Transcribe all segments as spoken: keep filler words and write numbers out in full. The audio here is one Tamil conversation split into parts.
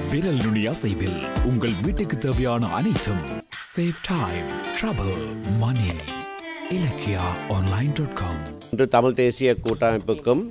விரல் நுனி அசைவில் உங்கள் வீட்டுக்கு தேவையான அனைத்தும். Save time, trouble, money. Ilakkiya online dot com. இன்று தமிழ் தேசிய கூட்டமைப்புக்கும்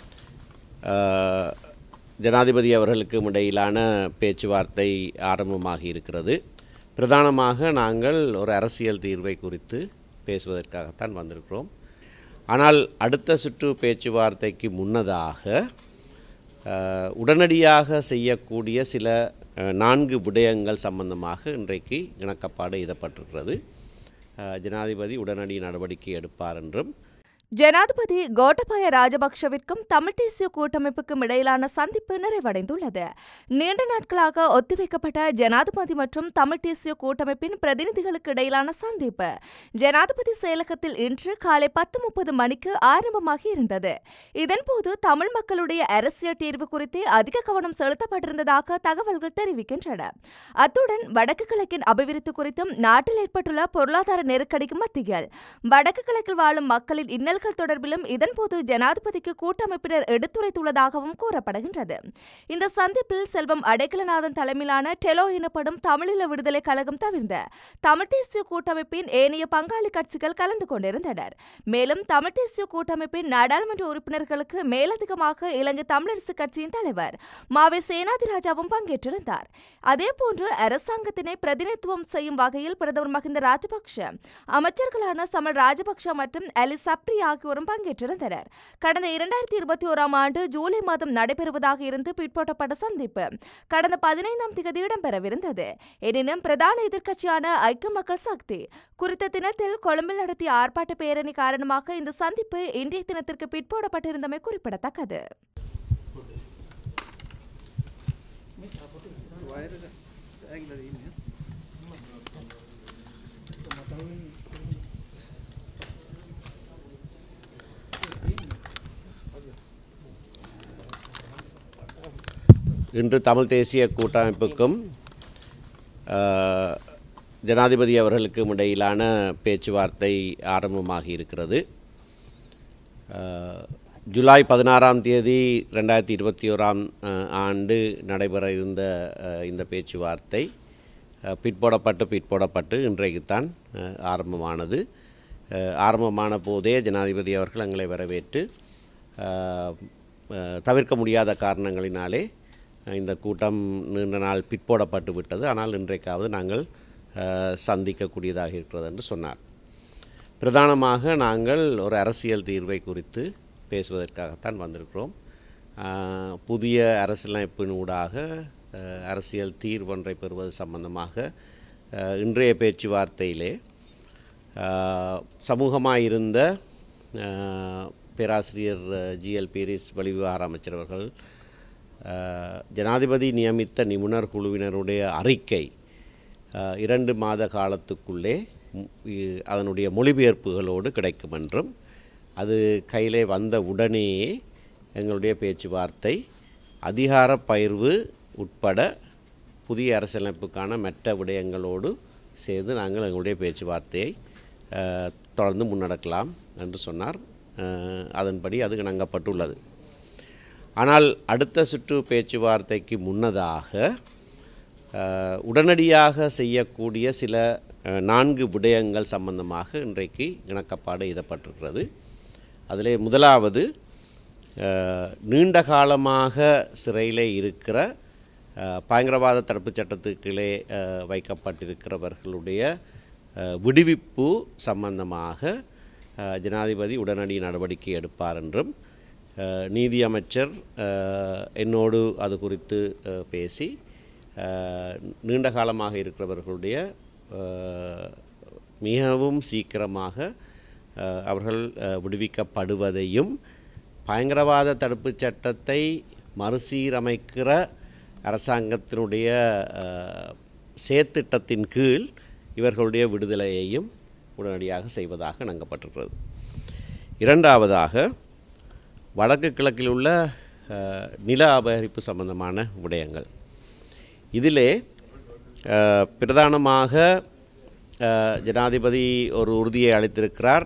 ஜனாதிபதி அவர்களுக்கும் இடையிலான பேச்சுவார்த்தை ஆரம்பமாகி இருக்கிறது. பிரதானமாக நாங்கள் ஒரு அரசியல் தீர்வை குறித்து பேசுவதற்காகத்தான் வந்திருக்கிறோம். ஆனால் அடுத்த சுற்று பேச்சுவார்த்தைக்கு முன்னதாக உடனடியாக செய்யக்கூடிய சில நான்கு விடயங்கள் சம்பந்தமாக இன்றைக்கு இணக்கப்பாடு எய்தப்பட்டிருக்கிறது. ஜனாதிபதி உடனடி நடவடிக்கை எடுப்பார் என்றும், ஜனாதிபதி கோட்டபாய ராஜபக்ஷவிற்கும் தமிழ் தேசிய கூட்டமைப்புக்கும் இடையிலான சந்திப்பு நிறைவடைந்துள்ளது. நீண்ட நாட்களாக ஒத்திவைக்கப்பட்ட ஜனாதிபதி மற்றும் தமிழ் தேசிய கூட்டமைப்பின் பிரதிநிதிகளுக்கு இடையிலான சந்திப்பு ஜனாதிபதி செயலகத்தில் இன்று காலை பத்து முப்பது மணிக்கு ஆரம்பமாகி இருந்தது. இதன்போது தமிழ் மக்களுடைய அரசியல் தீர்வு குறித்து அதிக கவனம் செலுத்தப்பட்டிருந்ததாக தகவல்கள் தெரிவிக்கின்றன. அத்துடன் வடக்கு கிழக்கின் அபிவிருத்தி குறித்தும் நாட்டில் ஏற்பட்டுள்ள பொருளாதார நெருக்கடிக்கு மத்தியில் வடக்கு கிழக்கில் வாழும் மக்களின் இன்னல் தொடர்பிலும் இதன்போது ஜனாதிபதிக்கு கூட்டமைப்பினர் எடுத்துரைத்துள்ளதாகவும் கூறப்படுகின்றது. இந்த சந்திப்பில் செல்வம் அடைக்கலநாதன் தலைமையிலான டெலோ எனப்படும் தமிழீழ விடுதலை கழகம் தவிர்ந்த தமிழ் தேசிய கூட்டமைப்பின் ஏனைய பங்காளி கட்சிகள் கலந்து கொண்டிருந்தனர். மேலும் தமிழ் தேசிய கூட்டமைப்பின் நாடாளுமன்ற உறுப்பினர்களுக்கு மேலதிகமாக இலங்கை தமிழரசு கட்சியின் தலைவர் மாவே சேனாதிராஜாவும் பங்கேற்றிருந்தார். அதேபோன்று அரசாங்கத்தினை பிரதிநிதித்துவம் செய்யும் வகையில் பிரதமர் மஹிந்த ராஜபக்ஷ, அமைச்சர்களான சமல் ராஜபக்ஷ மற்றும் அலி சப்ரி ஆகியோரும் பங்கேற்றிருந்தனர். கடந்த இரண்டாயிரத்தி இருபத்தி ஓராம் ஆண்டு ஜூலை மாதம் நடைபெறுவதாக இருந்து பிற்போட்டப்பட்ட சந்திப்பு கடந்த பதினைந்தாம் தேதி இடம்பெறவிருந்தது. எனினும் பிரதான எதிர்க்கட்சியான ஐக்கிய மக்கள் சக்தி குறித்த தினத்தில் கொழும்பில் நடத்திய ஆர்ப்பாட்ட பேரணி காரணமாக இந்த சந்திப்பு இன்றைய தினத்திற்கு பிற்போடப்பட்டிருந்தமை குறிப்பிடத்தக்கது. இன்று தமிழ் தேசிய கூட்டமைப்புக்கும் ஜனாதிபதி அவர்களுக்கும் இடையிலான பேச்சுவார்த்தை ஆரம்பமாகி இருக்கிறது. ஜூலை பதினாறாம் தேதி ரெண்டாயிரத்தி இருபத்தி ஓராம் ஆண்டு நடைபெற இருந்த இந்த பேச்சுவார்த்தை பிற்போடப்பட்டு பிற்போடப்பட்டு இன்றைக்குத்தான் ஆரம்பமானது. ஆரம்பமான போதே ஜனாதிபதி அவர்கள் எங்களை வரவேற்று தவிர்க்க முடியாத காரணங்களினாலே இந்த கூட்டம் நீண்ட நாள் பிற்போடப்பட்டு விட்டது, ஆனால் இன்றைக்காவது நாங்கள் சந்திக்கக்கூடியதாக இருக்கிறது என்று சொன்னார். பிரதானமாக நாங்கள் ஒரு அரசியல் தீர்வை குறித்து பேசுவதற்காகத்தான் வந்திருக்கிறோம். புதிய அரசியலமைப்பினூடாக அரசியல் தீர்வொன்றை பெறுவது சம்பந்தமாக இன்றைய பேச்சுவார்த்தையிலே சமூகமாக இருந்த பேராசிரியர் ஜி எல் பீரிஸ் வெளிவிவகார அமைச்சர் அவர்கள் ஜனாதிபதி நியமித்த நிபுணர் குழுவினருடைய அறிக்கை இரண்டு மாத காலத்துக்குள்ளே அதனுடைய மொழிபெயர்ப்புகளோடு கிடைக்கும் என்றும், அது கையிலே வந்த உடனேயே எங்களுடைய பேச்சுவார்த்தை அதிகார பகிர்வு உட்பட புதிய அரசியலமைப்புக்கான மற்ற விடயங்களோடு சேர்ந்து நாங்கள் எங்களுடைய பேச்சுவார்த்தையை தொடர்ந்து முன்னெடுக்கலாம் என்று சொன்னார். அதன்படி அது இணங்கப்பட்டுள்ளது. ஆனால் அடுத்த சுற்று பேச்சுவார்த்தைக்கு முன்னதாக உடனடியாக செய்யக்கூடிய சில நான்கு விடயங்கள் சம்பந்தமாக இன்றைக்கு இணக்கப்பாடு எய்தப்பட்டிருக்கிறது. அதிலே முதலாவது, நீண்ட காலமாக சிறையிலே இருக்கிற பயங்கரவாத தடுப்புச் சட்டத்துக்களே வைக்கப்பட்டிருக்கிறவர்களுடைய விடுவிப்பு சம்பந்தமாக ஜனாதிபதி உடனடி நடவடிக்கை எடுப்பார் என்றும், நீதி அமைச்சர் என்னோடு அது குறித்து பேசி நீண்ட காலமாக இருக்கிறவர்களுடைய மிகவும் சீக்கிரமாக அவர்கள் விடுவிக்கப்படுவதையும், பயங்கரவாத தடுப்புச் சட்டத்தை மறுசீரமைக்கிற அரசாங்கத்தினுடைய செயற்திட்டத்தின் கீழ் இவர்களுடைய விடுதலையையும் உடனடியாக செய்வதாக இணங்கப்பட்டிருக்கிறது. இரண்டாவதாக, வடக்கு கிழக்கில் உள்ள நில அபகரிப்பு சம்பந்தமான விடயங்கள். இதிலே பிரதானமாக ஜனாதிபதி ஒரு உறுதியை அளித்திருக்கிறார்.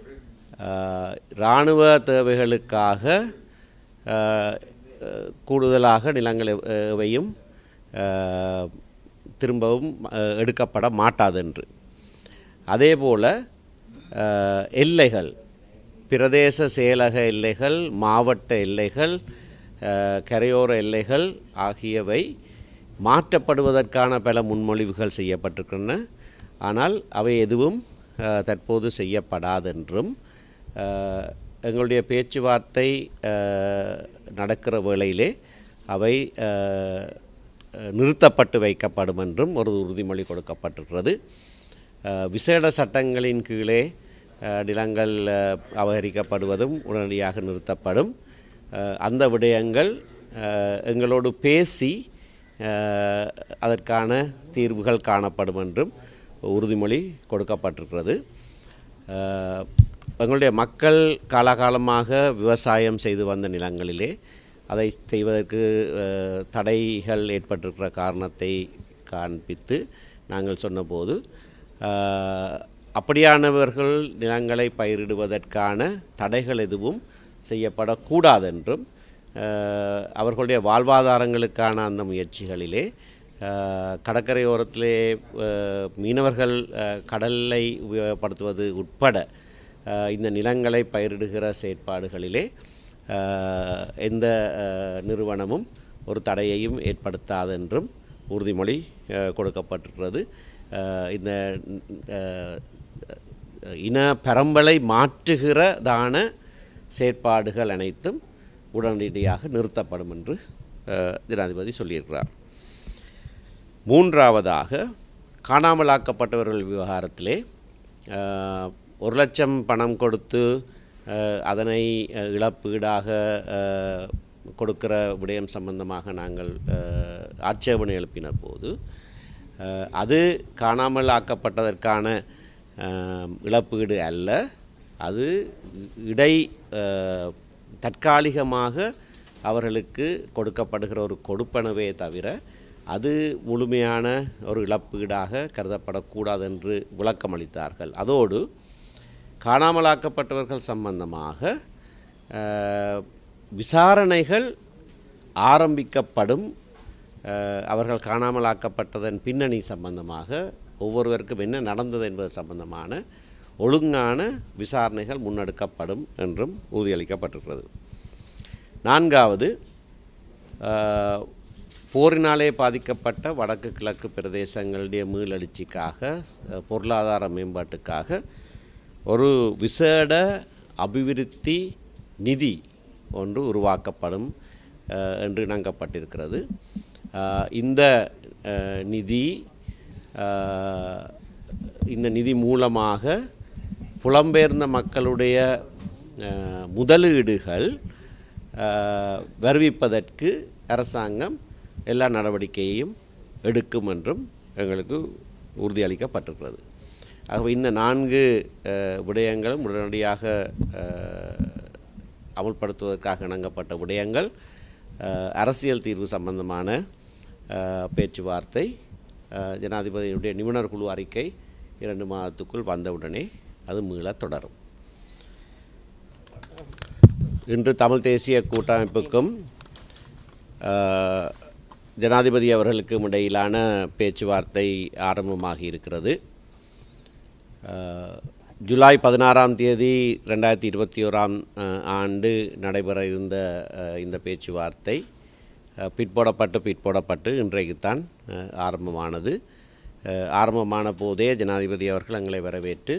இராணுவ தேவைகளுக்காக கூடுதலாக நிலங்களையும் திரும்பவும் எடுக்கப்பட மாட்டாதென்று. அதேபோல் எல்லைகள், பிரதேச செயலக எல்லைகள், மாவட்ட எல்லைகள், கரையோர எல்லைகள் ஆகியவை மாற்றப்படுவதற்கான பல முன்மொழிவுகள் செய்யப்பட்டிருக்கின்றன. ஆனால் அவை எதுவும் தற்போது செய்யப்படாதென்றும் எங்களுடைய பேச்சுவார்த்தை நடக்கிற வேளையிலே அவை நிறுத்தப்பட்டு வைக்கப்படும் என்றும் ஒரு உறுதிமொழி கொடுக்கப்பட்டிருக்கிறது. விசேட சட்டங்களின் கீழே நிலங்கள் அபகரிக்கப்படுவதும் உடனடியாக நிறுத்தப்படும். அந்த விடயங்கள் எங்களோடு பேசி அதற்கான தீர்வுகள் காணப்படும் என்றும் உறுதிமொழி கொடுக்கப்பட்டிருக்கிறது. எங்களுடைய மக்கள் காலகாலமாக விவசாயம் செய்து வந்த நிலங்களிலே அதை செய்வதற்கு தடைகள் ஏற்பட்டிருக்கிற காரணத்தை காண்பித்து நாங்கள் சொன்னபோது, அப்படியானவர்கள் நிலங்களை பயிரிடுவதற்கான தடைகள் எதுவும் செய்யப்படக்கூடாதென்றும் அவர்களுடைய வாழ்வாதாரங்களுக்கான அந்த முயற்சிகளிலே கடற்கரையோரத்திலே மீனவர்கள் கடலை உபயோகப்படுத்துவது உட்பட இந்த நிலங்களை பயிரிடுகிற செயற்பாடுகளிலே எந்த நிறுவனமும் ஒரு தடையையும் ஏற்படுத்தாதென்றும் உறுதிமொழி கொடுக்கப்பட்டிருக்கிறது. இந்த இன பரம்பலை மாற்றுகிறதான செயற்பாடுகள் அனைத்தும் உடனடியாக நிறுத்தப்படும் என்று ஜனாதிபதி சொல்லியிருக்கிறார். மூன்றாவதாக, காணாமலாக்கப்பட்டவர்கள் விவகாரத்திலே ஒரு லட்சம் பணம் கொடுத்து அதனை இழப்பீடாக கொடுக்கிற விடயம் சம்பந்தமாக நாங்கள் ஆட்சேபனை எழுப்பின போது, அது காணாமல் ஆக்கப்பட்டதற்கான இழப்பீடு அல்ல, அது இடை தற்காலிகமாக அவர்களுக்கு கொடுக்கப்படுகிற ஒரு கொடுப்பனவே தவிர அது முழுமையான ஒரு இழப்பீடாக கருதப்படக்கூடாது என்று விளக்கம் அளித்தார்கள். அதோடு காணாமலாக்கப்பட்டவர்கள் சம்பந்தமாக விசாரணைகள் ஆரம்பிக்கப்படும். அவர்கள் காணாமலாக்கப்பட்டதன் பின்னணி சம்பந்தமாக ஒவ்வொருவருக்கும் என்ன நடந்தது என்பது சம்பந்தமான ஒழுங்கான விசாரணைகள் முன்னெடுக்கப்படும் என்றும் உறுதியளிக்கப்பட்டிருக்கிறது. நான்காவது, போரினாலே பாதிக்கப்பட்ட வடக்கு கிழக்கு பிரதேசங்களுடைய மீளெழுச்சிக்காக, பொருளாதார மேம்பாட்டுக்காக ஒரு விசேட அபிவிருத்தி நிதி ஒன்று உருவாக்கப்படும் என்று இணங்கப்பட்டிருக்கிறது. இந்த நிதி இந்த நிதி மூலமாக புலம்பெயர்ந்த மக்களுடைய முதலீடுகள் வருவிப்பதற்கு அரசாங்கம் எல்லா நடவடிக்கையையும் எடுக்கும் என்றும் எங்களுக்கு உறுதியளிக்கப்பட்டிருக்கிறது. ஆகவே இந்த நான்கு விடயங்களும் உடனடியாக அமுல்படுத்துவதற்காக இணங்கப்பட்ட விடயங்கள். அரசியல் தீர்வு சம்பந்தமான பேச்சுவார்த்தை, ஜனாதிபதியினுடைய நிபுணர் குழு அறிக்கை இரண்டு மாதத்துக்குள் வந்தவுடனே அது மீள தொடரும். இன்று தமிழ் தேசிய கூட்டமைப்புக்கும் ஜனாதிபதி அவர்களுக்கும் இடையிலான பேச்சுவார்த்தை ஆரம்பமாகி இருக்கிறது. ஜூலை பதினாறாம் தேதி ரெண்டாயிரத்தி இருபத்தி ஓராம் ஆண்டு நடைபெற இருந்த இந்த பேச்சுவார்த்தை பிற்போடப்பட்டு பிற்போடப்பட்டு இன்றைக்குத்தான் ஆரம்பமானது. ஆரம்பமான போதே ஜனாதிபதி அவர்கள் எங்களை வரவேற்று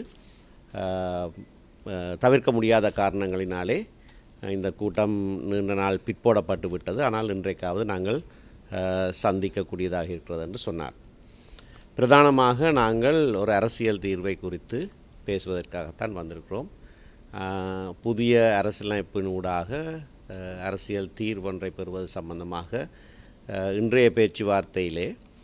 தவிர்க்க முடியாத காரணங்களினாலே இந்த கூட்டம் நீண்ட நாள் பிற்போடப்பட்டு விட்டது, ஆனால் இன்றைக்காவது நாங்கள் சந்திக்கக்கூடியதாக இருக்கிறது என்று சொன்னார். பிரதானமாக நாங்கள் ஒரு அரசியல் தீர்வை குறித்து பேசுவதற்காகத்தான் வந்திருக்கிறோம். புதிய அரசியலமைப்பினூடாக அரசியல் தீர்வொன்றை பெறுவது சம்பந்தமாக இன்றைய பேச்சுவார்த்தையிலே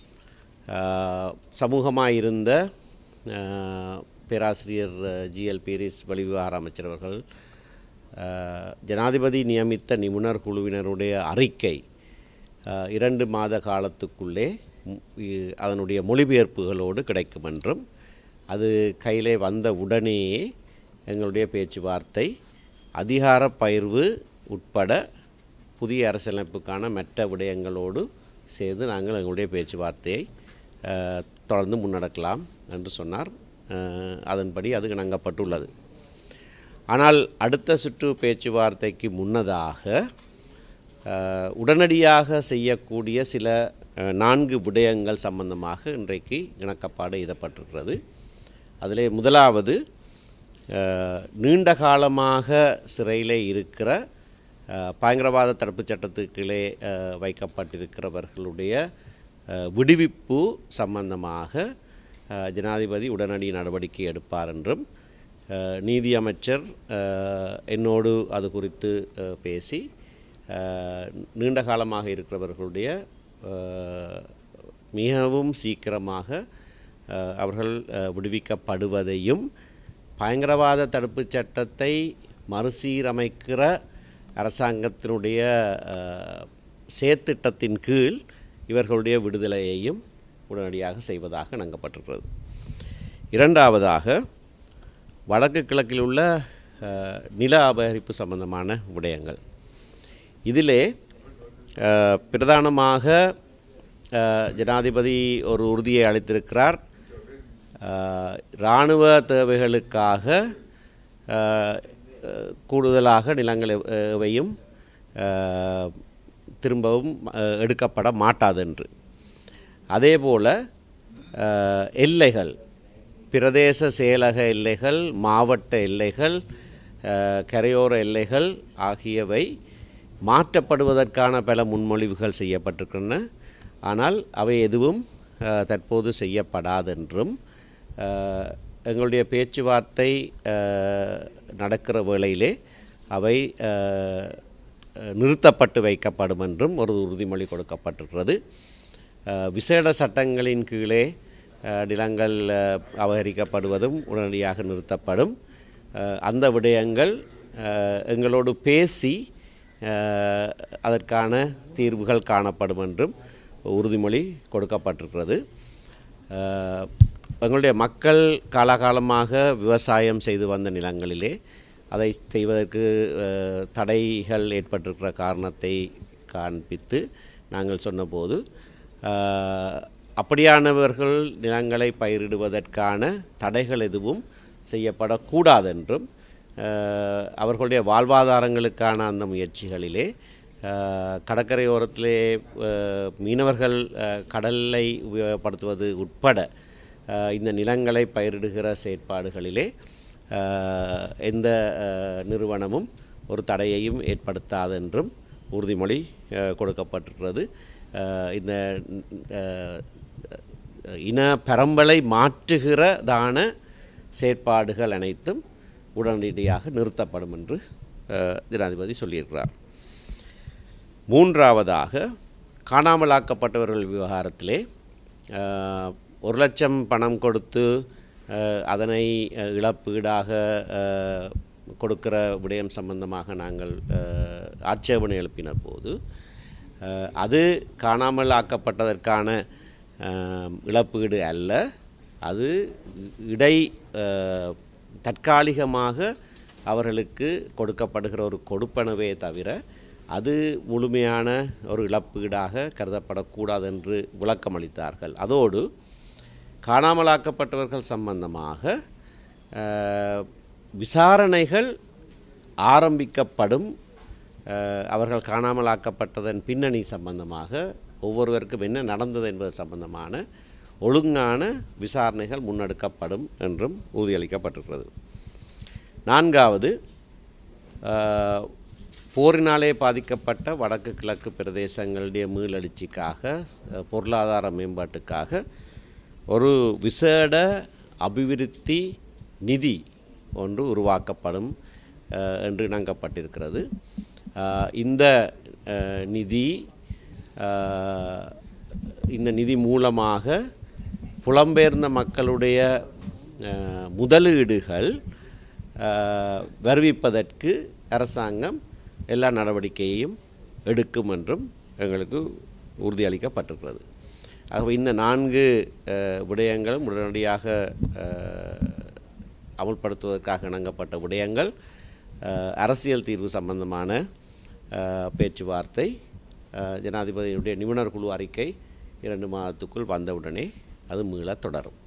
சமூகமாயிருந்த பேராசிரியர் ஜிஎல் பீரிஸ் வெளிவிவகார அமைச்சர் அவர்கள் ஜனாதிபதி நியமித்த நிபுணர் குழுவினருடைய அறிக்கை இரண்டு மாத காலத்துக்குள்ளே அதனுடைய மொழிபெயர்ப்புகளோடு கிடைக்கும் என்றும், அது கையிலே வந்த உடனேயே எங்களுடைய பேச்சுவார்த்தை அதிகார பகிர்வு உட்பட புதிய அரசியலமைப்புக்கான மற்ற விடயங்களோடு சேர்ந்து நாங்கள் எங்களுடைய பேச்சுவார்த்தையை தொடர்ந்து முன்னெடுக்கலாம் என்று சொன்னார். அதன்படி அது இணங்கப்பட்டுள்ளது. ஆனால் அடுத்த சுற்று பேச்சுவார்த்தைக்கு முன்னதாக உடனடியாக செய்யக்கூடிய சில நான்கு விடயங்கள் சம்பந்தமாக இன்றைக்கு இணக்கப்பாடு எய்தப்பட்டிருக்கிறது. அதிலே முதலாவது, நீண்ட காலமாக சிறையிலே இருக்கிற பயங்கரவாத தடுப்புச் சட்டத்துக்களே வைக்கப்பட்டிருக்கிறவர்களுடைய விடுவிப்பு சம்பந்தமாக ஜனாதிபதி உடனடி நடவடிக்கை எடுப்பார் என்றும், நீதியமைச்சர் என்னோடு அது குறித்து பேசி நீண்ட காலமாக இருக்கிறவர்களுடைய மிகவும் சீக்கிரமாக அவர்கள் விடுவிக்கப்படுவதையும், பயங்கரவாத தடுப்புச் சட்டத்தை மறுசீரமைக்கிற அரசாங்கத்தினுடைய செயற்திட்டத்தின் கீழ் இவர்களுடைய விடுதலையையும் உடனடியாக செய்வதாக இணங்கப்பட்டிருக்கிறது. இரண்டாவதாக, வடக்கு கிழக்கில் உள்ள நில அபகரிப்பு சம்பந்தமான விடயங்கள். இதிலே பிரதானமாக ஜனாதிபதி ஒரு உறுதியை அளித்திருக்கிறார். இராணுவ தேவைகளுக்காக கூடுதலாக நிலங்களையும் திரும்பவும் எடுக்கப்பட மாட்டாது என்று. அதேபோல் எல்லைகள், பிரதேச செயலக எல்லைகள், மாவட்ட எல்லைகள், கரையோர எல்லைகள் ஆகியவை மாற்றப்படுவதற்கான பல முன்மொழிவுகள் செய்யப்பட்டிருக்கின்றன. ஆனால் அவை எதுவும் தற்போது செய்யப்படாதென்றும், எங்களுடைய பேச்சுவார்த்தை நடக்கிற வேளையிலே அவை நிறுத்தப்பட்டு வைக்கப்படும் என்றும் ஒரு உறுதிமொழி கொடுக்கப்பட்டிருக்கிறது. விசேட சட்டங்களின் கீழே நிலங்கள் அபகரிக்கப்படுவதும் உடனடியாக நிறுத்தப்படும். அந்த விடயங்கள் எங்களோடு பேசி அதற்கான தீர்வுகள் காணப்படும் என்றும் உறுதிமொழி கொடுக்கப்பட்டிருக்கிறது. எங்களுடைய மக்கள் காலகாலமாக விவசாயம் செய்து வந்த நிலங்களிலே அதை செய்வதற்கு தடைகள் ஏற்பட்டிருக்கிற காரணத்தை காண்பித்து நாங்கள் சொன்னபோது, அப்படியானவர்கள் நிலங்களை பயிரிடுவதற்கான தடைகள் எதுவும் செய்யப்படக்கூடாதென்றும், அவர்களுடைய வாழ்வாதாரங்களுக்கான அந்த முயற்சிகளிலே கடற்கரையோரத்திலே மீனவர்கள் கடலை உபயோகப்படுத்துவது உட்பட இந்த நிலங்களை பயிரிடுகிற செயற்பாடுகளிலே எந்த நிறுவனமும் ஒரு தடையையும் ஏற்படுத்தாதென்றும் உறுதிமொழி கொடுக்கப்பட்டிருக்கிறது. இந்த இன பரம்பலை மாற்றுகிறதான செயற்பாடுகள் அனைத்தும் உடனடியாக நிறுத்தப்படும் என்று ஜனாதிபதி சொல்லியிருக்கிறார். மூன்றாவதாக, காணாமலாக்கப்பட்டவர்கள் விவகாரத்திலே ஒரு லட்சம் பணம் கொடுத்து அதனை இழப்பீடாக கொடுக்கிற விடயம் சம்பந்தமாக நாங்கள் ஆட்சேபனை எழுப்பின போது, அது காணாமல் ஆக்கப்பட்டதற்கான இழப்பீடு அல்ல, அது இடை தற்காலிகமாக அவர்களுக்கு கொடுக்கப்படுகிற ஒரு கொடுப்பனவே தவிர அது முழுமையான ஒரு இழப்பீடாக கருதப்படக்கூடாது என்று விளக்கம் அளித்தார்கள். அதோடு காணாமலாக்கப்பட்டவர்கள் சம்பந்தமாக விசாரணைகள் ஆரம்பிக்கப்படும். அவர்கள் காணாமலாக்கப்பட்டதன் பின்னணி சம்பந்தமாக ஒவ்வொருவருக்கும் என்ன நடந்தது என்பது சம்பந்தமான ஒழுங்கான விசாரணைகள் முன்னெடுக்கப்படும் என்றும் உறுதியளிக்கப்பட்டிருக்கிறது. நான்காவது, போரினாலே பாதிக்கப்பட்ட வடக்கு கிழக்கு பிரதேசங்களுடைய மீளெழுச்சிக்காக, பொருளாதார மேம்பாட்டுக்காக ஒரு விசேட அபிவிருத்தி நிதி ஒன்று உருவாக்கப்படும் என்று இணங்கப்பட்டிருக்கிறது. இந்த நிதி இந்த நிதி மூலமாக புலம்பெயர்ந்த மக்களுடைய முதலீடுகள் வருவிப்பதற்கு அரசாங்கம் எல்லா நடவடிக்கையையும் எடுக்கும் என்றும் எங்களுக்கு உறுதியளிக்கப்பட்டிருக்கிறது. ஆகவே இந்த நான்கு விடயங்களும் உடனடியாக அமுல்படுத்துவதற்காக இணங்கப்பட்ட விடயங்கள் அரசியல் தீர்வு சம்பந்தமான பேச்சுவார்த்தை ஜனாதிபதியினுடைய நிபுணர் குழு அறிக்கை இரண்டு மாதத்துக்குள் வந்தவுடனே அது மீள தொடரும்.